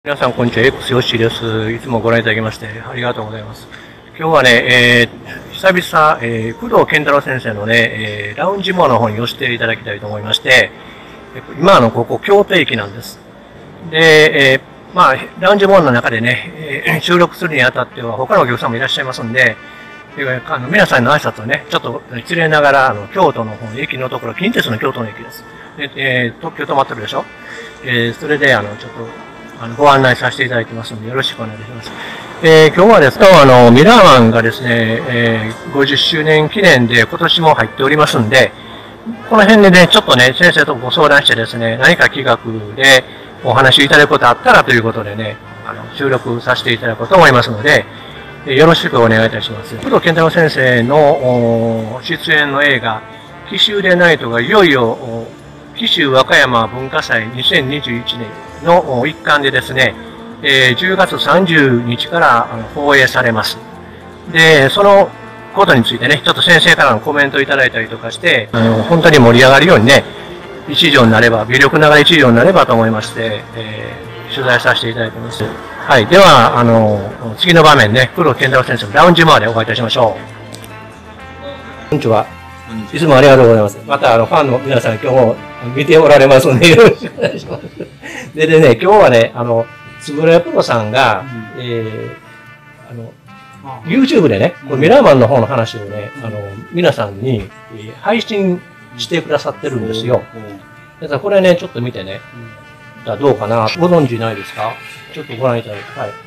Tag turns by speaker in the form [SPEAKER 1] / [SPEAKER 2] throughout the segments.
[SPEAKER 1] 皆さん、こんにちは。X ヨッシーです。いつもご覧いただきまして、ありがとうございます。今日はね、久々、工藤健太郎先生のね、ラウンジモアの方に寄せていただきたいと思いまして、今ここ、京都駅なんです。で、ラウンジモアの中でね、収録するにあたっては、他のお客さんもいらっしゃいますんで、皆さんの挨拶をね、ちょっと失礼ながら、京都の方の駅のところ、近鉄の京都の駅です。で、特急止まってるでしょ。それで、ちょっと、ご案内させていただきますので、よろしくお願いします。今日はですね、ミラーマンがですね、50周年記念で今年も入っておりますんで、この辺でね、ちょっとね、先生とご相談してですね、何か企画でお話しいただくことあったらということでね、収録させていただこうと思いますので、よろしくお願いいたします。工藤健太郎先生の出演の映画、紀州でナイトがいよいよ、紀州和歌山文化祭2021年の一環でですね、10月30日から放映されます。で、そのことについてね、ちょっと先生からのコメントをいただいたりとかして、本当に盛り上がるようにね、一条になれば、微力ながら一条になればと思いまして、取材させていただいています。はい。では、次の場面ね、工藤健太郎先生のラウンジまでお会いいたしましょう。こんにちは。いつもありがとうございます。また、ファンの皆さん、今日も見ておられますので、よろしくお願いします。でね、今日はね、つぶらやプロさんが、YouTube でね、ミラーマンの方の話をね、皆さんに、配信してくださってるんですよ。だからこれね、ちょっと見てね、どうかな、ご存知ないですか？ちょっとご覧いただいて、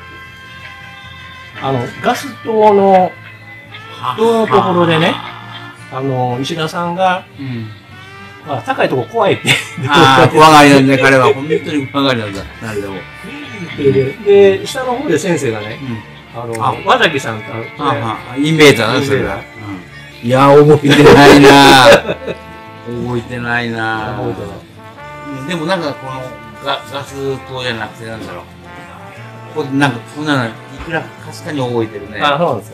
[SPEAKER 1] はい。ガス灯の、灯のところでね、石田さんが、高いとこ怖いって。
[SPEAKER 2] 怖がりなんだ、彼は。本当に怖がりなんだ、誰でも。
[SPEAKER 1] で、下の方で先生がね、和崎さんと、
[SPEAKER 2] インベーターな、それが。いや、覚えてないな覚えてないなでもなんかこのガス灯じゃなくてなんだろう。ここなんかこんなのいくらかすかに覚えてるね。
[SPEAKER 1] あ、そうなんですよ。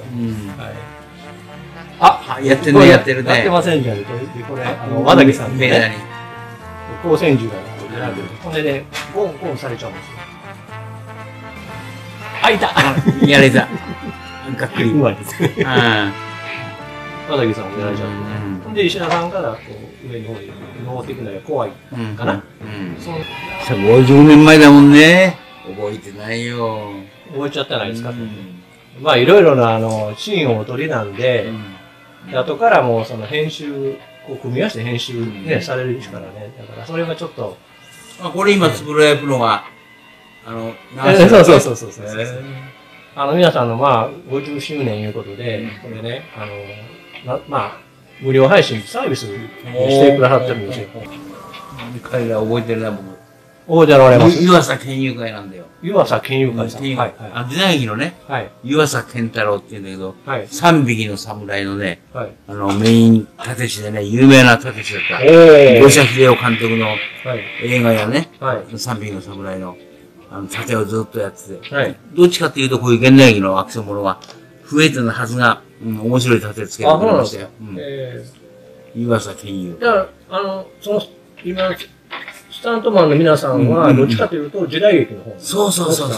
[SPEAKER 2] やってるね、やってるね。
[SPEAKER 1] やってませんじゃん。これ、和崎さんでね、光線銃が選んでる。これで、ゴンゴンされちゃうんですよ。あ、いた
[SPEAKER 2] やれた。がっくり。
[SPEAKER 1] うまいです。和崎さんもやられちゃうんで、石田さんからこう上の方に登っていくのが怖いかな。
[SPEAKER 2] 50年前だもんね。覚えてないよ。
[SPEAKER 1] 覚えちゃったらいいですか？まあ、いろいろなシーンをお撮りなんで、後からもうその編集、こう組み合わせて編集ね、されるからね。だからそれがちょっと。
[SPEAKER 2] これ今、つぶらやプロが、
[SPEAKER 1] そう。皆さんのまあ、50周年いうことで、これね、無料配信サービスしてくださってるんですよ。
[SPEAKER 2] 彼ら覚えてるな、僕。
[SPEAKER 1] 覚えておられます。
[SPEAKER 2] 湯浅健友会なんだよ。
[SPEAKER 1] 湯浅健友会さん。
[SPEAKER 2] 時代劇のね、湯浅健太郎って言うんだけど、3匹の侍のね、メイン立師でね、有名な立師だった。五社秀夫監督の映画やね、3匹の侍の盾をずっとやってて、どっちかっていうとこういう現代劇のアクションものは増えてるはずが、面白い盾つけてくれましたよ。湯浅健友。
[SPEAKER 1] だから、今、スタントマンの皆さんは、どっちかというと、時代劇の方。
[SPEAKER 2] そう。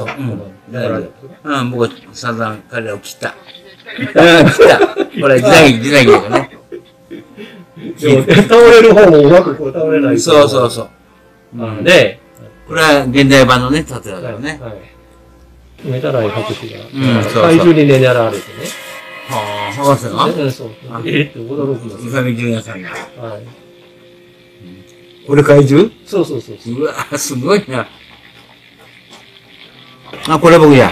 [SPEAKER 2] 僕は散々彼らを切った。これ時代劇だね。
[SPEAKER 1] でも、倒れる方もうまくこう倒れない。
[SPEAKER 2] そう。で、これは現代版のね、盾だからね。
[SPEAKER 1] メタライ博士が、怪獣に狙われてね。
[SPEAKER 2] 博士が
[SPEAKER 1] そう。って驚くの。
[SPEAKER 2] 伊上純也さんが。これ怪獣？
[SPEAKER 1] そう。
[SPEAKER 2] うわぁ、すごいな。これ僕や。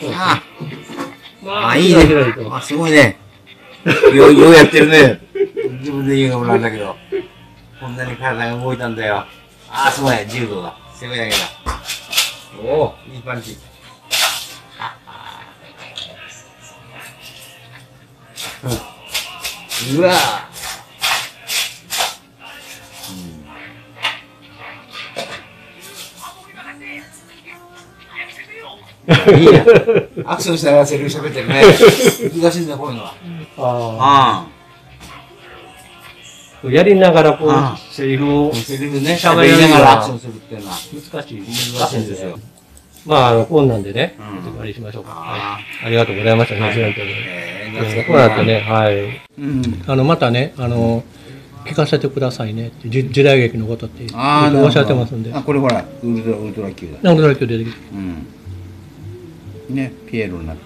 [SPEAKER 2] いいね。すごいね。ようやってるね。自分で言うのもなんだけど。こんなに体が動いたんだよ。すごい。柔道だ。すごいだけだ。おぉ、いいパンチ。うわぁ。いいや。アクションしながらセリフ喋ってるね。難しいんだよ、こういうのは。
[SPEAKER 1] やりながらこう、セリフを
[SPEAKER 2] ね、喋りながらアクションするっていうのは
[SPEAKER 1] 難しい。
[SPEAKER 2] 難しいんですよ。
[SPEAKER 1] こんなんでね、終わりしましょうか。はい。ありがとうございましたね、本当に。こうやってね、はい。またね、聞かせてくださいね。時代劇のことっておっしゃってますんで。
[SPEAKER 2] これほら、ウルトラ Q
[SPEAKER 1] だ。ウルトラ Q 出てきて。
[SPEAKER 2] ね、ピエロになって。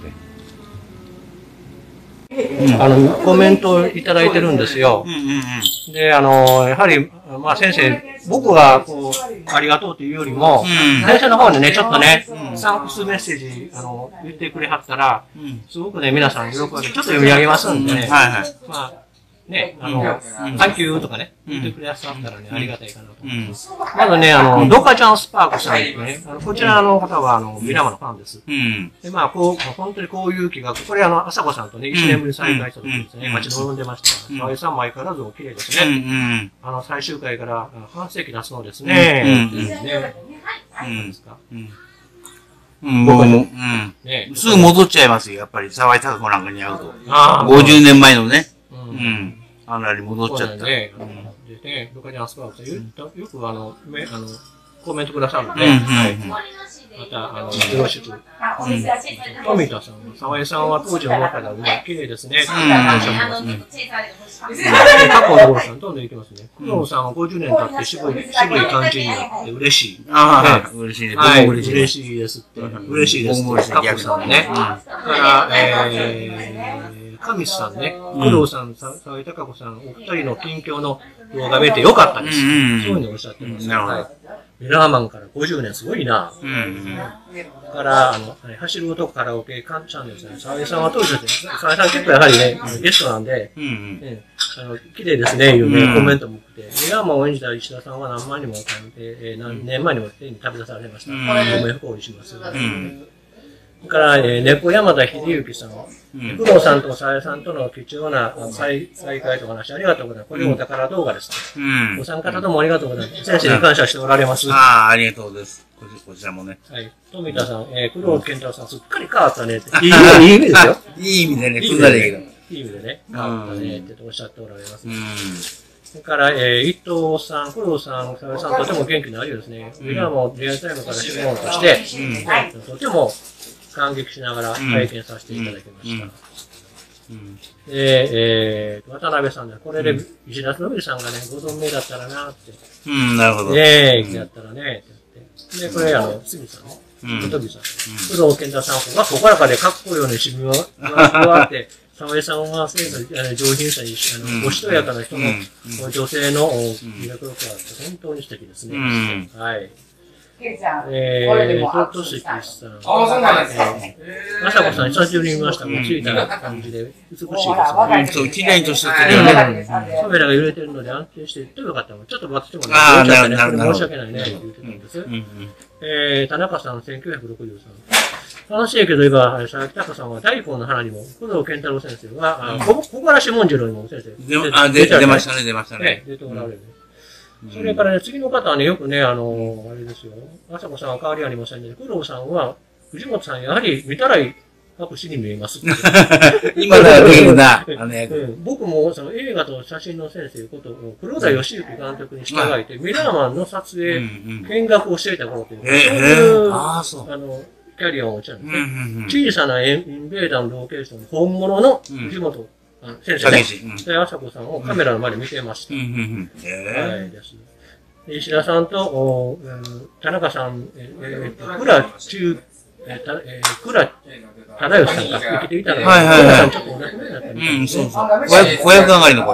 [SPEAKER 1] コメントをいただいてるんですよ。で、やはり、先生、僕が、ありがとうというよりも、先生の方でね、ちょっとね、サンクスメッセージ、言ってくれはったら、すごくね、皆さん喜んで、ちょっと読み上げますんでね。ね、サンキューとかね、言ってくれやすかったらね、ありがたいかなと思います。まずね、ドカちゃんスパークさんってね、こちらの方は、ミラマのファンです。で、本当にこういう企画、これ朝子さんとね、1年ぶりに再会した時ですね、待ち望んでました。河合さんも相変わらずお綺麗ですね。最終回から半世紀出すのですね。ですか。
[SPEAKER 2] すぐ戻っちゃいますよ、やっぱり、沢井孝子なんかに会うと。50年前のね。あんなに戻っちゃった。
[SPEAKER 1] でね、ドカちゃんスパークさん、よくコメントくださるんで、また、よろしく。富田さん、沢井さんは当時思ったら、綺麗ですね。おっしゃってますね。過去の頃さん、どんどんいきますね。工藤さんは50年経って渋い感じになって嬉しい。
[SPEAKER 2] 嬉しいね。
[SPEAKER 1] はい、嬉しいですって。嬉しいですって。過去さんね。から、神さんね、工藤さん、沢井孝子さん、お二人の近況の動画見てよかったです。そういうふうにおっしゃってます。ミラーマンから50年すごいな。から、走る男カラオケチャンネルですね。沢井さんは当時ですね。沢井さん結構やはりね、ゲストなんで、綺麗ですね、いうね、コメントも多くて。ミラーマンを演じた石田さんは何年前にも手に食べ出されました。ご冥福をお祈りします。それから、猫山田秀幸さん。工藤さんと沢井さんとの貴重な再会とお話ありがとうございます。これもお宝動画です。ご参加方もありがとうございます。先生に感謝しておられます。
[SPEAKER 2] ありがとうございます。こちらもね。
[SPEAKER 1] はい。富田さん、工藤健太郎さん、すっかり変わったねって。いい意味ですよ。
[SPEAKER 2] いい意味でね、くんだりけど。
[SPEAKER 1] いい意味でね、変わったねっておっしゃっておられます。それから、伊藤さん、工藤さん、沢井さん、とても元気のあるようですね。ミラーもリアルタイムから仕事として、とても感激しながら体験させていただきました。渡辺さんね、これで石田伸さんがね、ご存命だったらなって。
[SPEAKER 2] なるほど。
[SPEAKER 1] やったらね、って言って。で、これ杉さんね。小飛さん。工藤健太さんがほからかでかっこいいようにしみがあって、沢井さんは上品さに、おしとやかな人の女性の魅力力があって本当に素敵ですね。はい。としきさん。まさこさん、久しぶりに見ました。もうついた感じで、美しいですね。
[SPEAKER 2] そう、綺麗にとしてるよね。
[SPEAKER 1] カメラが揺れてるので安定して、とよかったの。ちょっと私もね、申し訳ないね、言ってたんです。田中さん、1963。楽しいけど、今、佐々木隆さんは大根の花にも、工藤健太郎先生は、小林文次郎にも先生。
[SPEAKER 2] 出ましたね、出ましたね。
[SPEAKER 1] 出ておられる。それからね、次の方はね、よくね、あれですよ。朝子さんは変わりありませんね。工藤さんは、藤本さん、やはり見たらい隠しに見えます。
[SPEAKER 2] 今だけどな、
[SPEAKER 1] 僕もその映画と写真の先生ことを黒田義行監督に従いて、ミラーマンの撮影、見学をしていた頃という、そういう、キャリアを持ちなんですね。小さなインベーダーのロケーション、本物の藤本先生ね。で、朝子さんをカメラの前で見てました。はいです。石田さんと、田中さん、倉忠義さんが生きていたので、倉さんちょっと同じ目になったみたいですね。
[SPEAKER 2] 子役上がりの子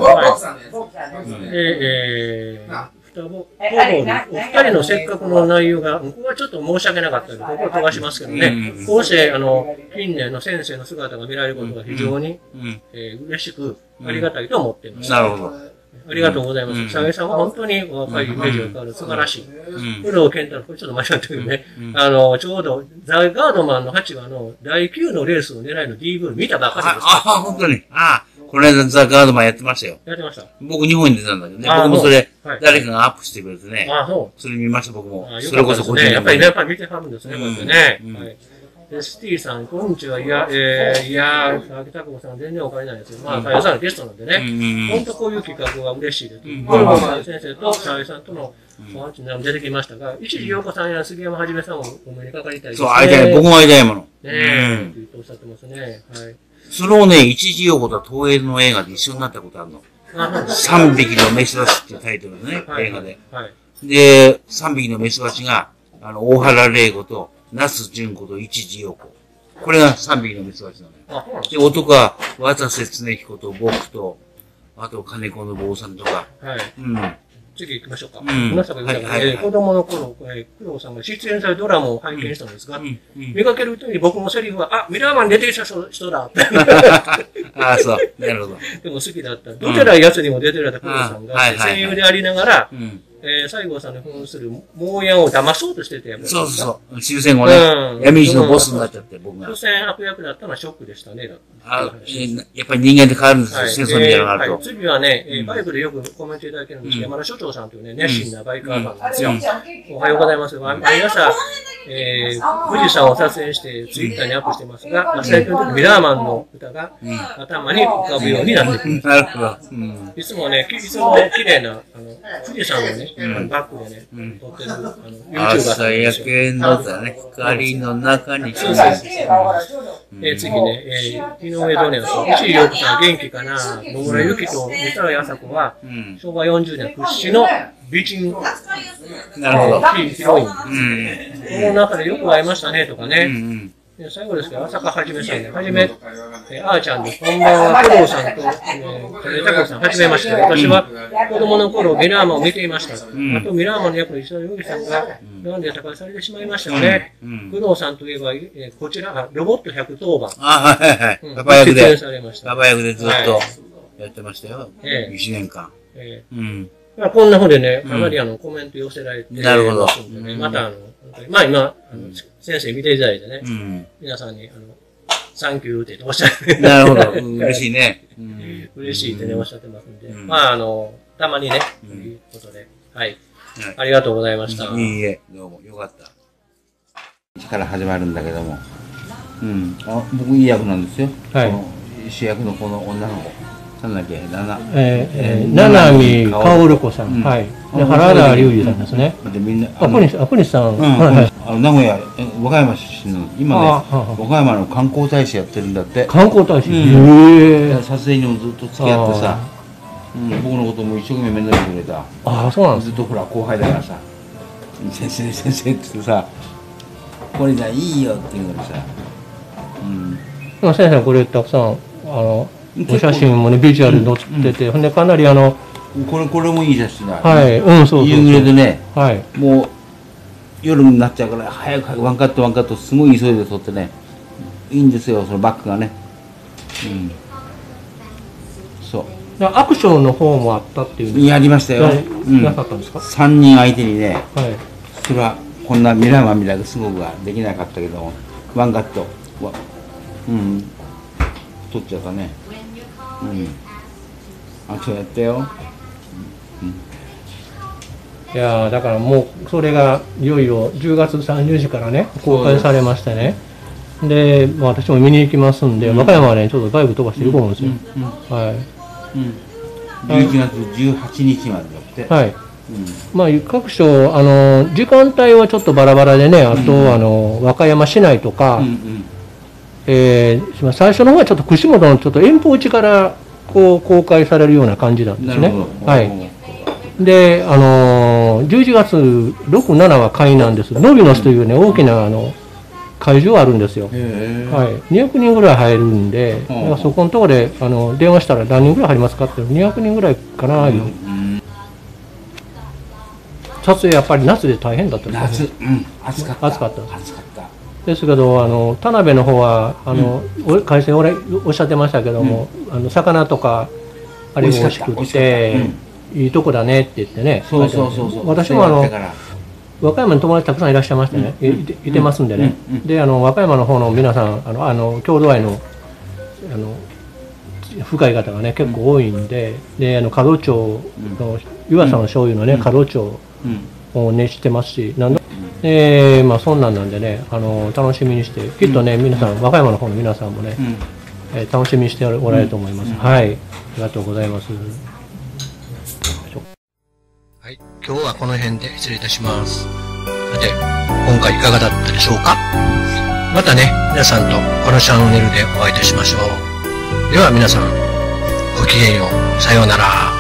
[SPEAKER 1] お二人のせっかくの内容が、ここはちょっと申し訳なかったので、ここを飛ばしますけどね、こうして、近年の先生の姿が見られることが非常に、嬉しく、ありがたいと思っています。
[SPEAKER 2] なるほど。
[SPEAKER 1] ありがとうございます。佐々木さんは本当に若いイメージが変わる素晴らしい。工藤健太郎、これちょっと間違ったけどね、ちょうど、ザ・ガードマンの8話の第9のレースを狙いの DV 見たばかりです。
[SPEAKER 2] 本当に。この間ザ・ガードマンやってましたよ。
[SPEAKER 1] やってました。
[SPEAKER 2] 僕日本に出たんだけどね。僕もそれ、誰かがアップしてくれてね。それ見ました、僕も。それこそこっちに。
[SPEAKER 1] やっぱり見てはるんですね、こうやってね。で、スティーさん、こんにちは。佐々木拓子さん全然お金ないですよ。まあ、太陽さんのゲストなんでね。本当こういう企画は嬉しいです。工藤先生と佐々木さんとの出てきましたが、一時陽子さんや杉山はじめさんをお目にかかりたいです
[SPEAKER 2] ね。そう、会いたい。僕も会いたいもの。
[SPEAKER 1] ねえ、とおっしゃってますね。はい。
[SPEAKER 2] それをね、一時陽子と東映の映画で一緒になったことあるの。3匹のメスバチっていうタイトルのね、映画で。で、3匹のメスバチが、大原玲子と、那須淳子と一時陽子。これが3匹のメスバチなのよ。で、男は、渡瀬恒彦と僕と、あと、金子の坊さんとか。
[SPEAKER 1] はい。次行きましょうか。皆さんが言ったら、子供の頃、工藤さんが出演されるドラマを拝見したんですが、見かける人に僕のセリフは、あ、ミラーマン出てきた人だ。
[SPEAKER 2] ああ、そう。なるほど。
[SPEAKER 1] でも好きだった。どちらやつにも出てられた工藤さんが、声優でありながら、西郷さんに扮するモーヤンを騙そうとしてて。
[SPEAKER 2] そうそう。終戦後ね、闇市のボスになっちゃって、僕が。
[SPEAKER 1] 所詮悪役だったのはショックでしたね。
[SPEAKER 2] やっぱり人間って変わるんですよ、戦争みたいなのがあると。
[SPEAKER 1] 次はね、バイクでよくコメントいただけるんですけど、山田所長さんというね、熱心なバイカーさんなんですよ。おはようございます。毎朝、富士山を撮影してツイッターにアップしてますが、最近のミラーマンの歌が頭に浮かぶようになってくる。
[SPEAKER 2] なるほど。
[SPEAKER 1] いつもね、いつも綺麗な、富士山をね、バックでね、撮ってる、YouTuber さんですよ。
[SPEAKER 2] 朝焼けのだね、光の中に。
[SPEAKER 1] そうそうそう次ね、井上ドネアさん、石井陽子さん元気かな、野村ゆきと三沢麻子は、昭和40年屈指の美人、
[SPEAKER 2] なるほど。
[SPEAKER 1] ヒロイン。この中でよく会いましたね、とかね。最後ですけど、朝香はじめさんね。はじめ、あーちゃんです。こんばんは、工藤さんと、高橋さん、はじめまして。私は子供の頃、ミラーマンを見ていました。あと、ミラーマンの役の石田洋樹さんが、なんで高橋されてしまいましたよね。工藤さんといえば、こちら、ロボット110番。
[SPEAKER 2] あ、はいはい。パパ役で。
[SPEAKER 1] パ
[SPEAKER 2] パ役でずっとやってましたよ。1年間。
[SPEAKER 1] こんな風でね、かなりコメント寄せられてますんでね、またまあ今、先生見ていただいてね、皆さんに、サンキューっておっしゃって。
[SPEAKER 2] なるほど。嬉しいね。
[SPEAKER 1] 嬉しいってね、おっしゃってますんで。まあたまにね、ということで、はい。ありがとうございました。
[SPEAKER 2] いいえ、どうも、よかった。1から始まるんだけども、僕いい役なんですよ。はい。主役のこの女の子。なんだっけ、
[SPEAKER 1] 七海薫子さん。はい。で、原田龍二さんですね。で、みんな。小西さん。
[SPEAKER 2] 名古屋、和歌山出身の、今ね、和歌山の観光大使やってるんだって。
[SPEAKER 1] 観光大使へ
[SPEAKER 2] ぇ撮影にもずっと付き合ってさ、僕のことも一生懸命面倒見てくれた。
[SPEAKER 1] ああ、そうなんです。
[SPEAKER 2] ずっとほら、後輩だからさ、先生って言ってさ、これじゃいいよって言うのにさ。
[SPEAKER 1] 先生、これたくさん、お写真もね、ビジュアル載ってて、ほんで、かなり
[SPEAKER 2] これもいい写真だ。
[SPEAKER 1] はい、そう。
[SPEAKER 2] 夕暮れでね、もう、夜になっちゃうから、早くワンカット、すごい急いで撮ってね、いいんですよ、そのバックがね。そう。
[SPEAKER 1] アクションの方もあったっていう。
[SPEAKER 2] やりましたよ。
[SPEAKER 1] なかったんですか
[SPEAKER 2] ？3人相手にね、それは、こんなミラーマンみたいなすごくはできなかったけども、ワンカット、撮っちゃったね。あとやったよ。
[SPEAKER 1] いやだからもうそれがいよいよ10月30日からね公開されましてね。で、私も見に行きますんで、和歌山はねちょっとバイブ飛ばして行こうんですよ。はい。
[SPEAKER 2] 11月18日までだって。はい。
[SPEAKER 1] まあ各所時間帯はちょっとバラバラでね、あと和歌山市内とか。最初の方はちょっと串本のちょっと遠方地からこう公開されるような感じなんですね。はい。で、11月6、7は会なんです。ノビノスというね、大きな会場あるんですよ。はい。200人ぐらい入るんで、そこのところで電話したら何人ぐらい入りますかって200人ぐらいかな。撮影やっぱり夏で大変だったんですね。
[SPEAKER 2] 暑かった。
[SPEAKER 1] 暑かった。ですけど田辺の方は海鮮おっしゃってましたけども、魚とかあれが美味しくていいとこだねって言ってね。私も和歌山に友達たくさんいらっしゃいましてね、いてますんでね。で和歌山の方の皆さん郷土愛の深い方がね結構多いんで、で門町の湯浅の醤油のね門町をね知ってますし、まあそんなんでね楽しみにして、きっとね皆さん和歌山の方の皆さんもね楽しみにしておられると思います。はい、ありがとうございます。はい、 今日はこの辺で失礼いたします。さて、今回いかがだったでしょうか？またね、皆さんとこのチャンネルでお会いいたしましょう。では皆さん、ごきげんよう。さようなら。